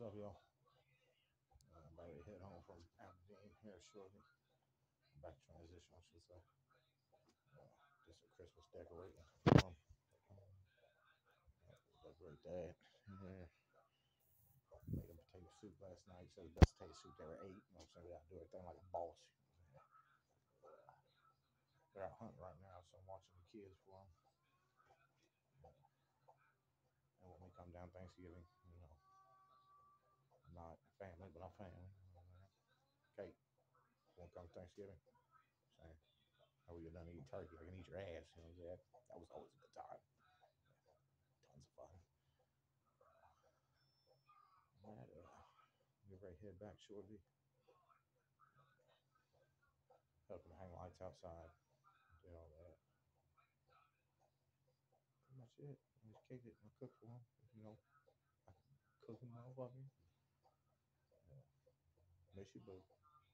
What's up, y'all? I'm about to head home from Aberdeen here shortly. Back transition, I should say. Did some Christmas decorating for 'em. Decorate that. Yeah. Made a potato soup last night. Said the best potato soup they ever ate. You know what I'm saying? We gotta do everything like a boss. You know what I'm saying? They're out hunting right now, so I'm watching the kids for them. And when we come down Thanksgiving, I'm not family, but I'm family. You know what I'm saying? Kate, won't come Thanksgiving. Saying, how we get done eating turkey? I can eat your ass. You know what I'm saying? That was always a good time. Tons of fun. All right, get ready to head back shortly. Helping hang lights outside. Did all that. Pretty much it. I just kicked it and I cooked for them. I cooking motherfucker. Yeah. Miss you, boo.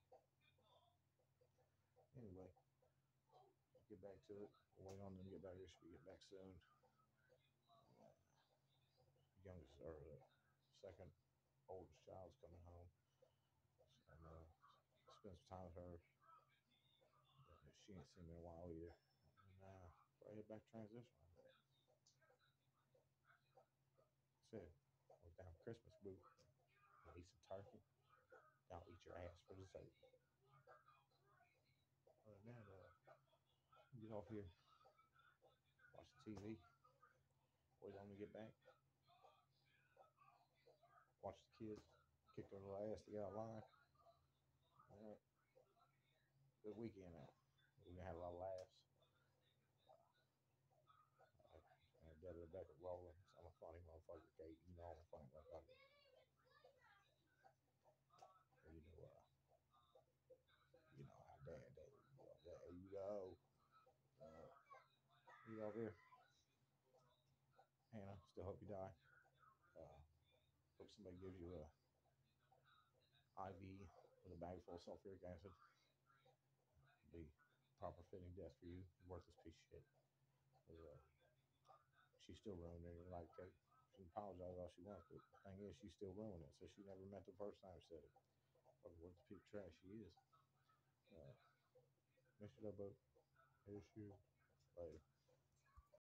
Anyway, get back to it. We'll wait on them to get back here. Should we get back soon? Uh, Youngest or the second oldest child's coming home. So I'm gonna spend some time with her. She ain't seen me in a while either. And before I head back transition, that's it. We're down for Christmas, boo. We'll eat some turkey. I'll eat your ass for dessert. Other than that, get off here, watch the TV, wait on them to get back, watch the kids kick their little ass to get out of line. All right, good weekend now. We're gonna have a lot of laughs. And Debbie Rebecca rolling. So I'm a funny motherfucker, Kate. You know I'm a funny motherfucker. You know, you know how dad do. There you go. Uh, you over here, Hannah. Still hope you die. Uh, hope somebody gives you a IV with a bag full of sulfuric acid. Be proper fitting death for you. Worthless piece of shit. Uh, she's still ruining your life, Kate. She can apologize all she wants, but the thing is, she's still ruining it. So she never meant the first time she said it. Fucking worthless piece of trash she is. Miss you though, bud. Miss you. Later.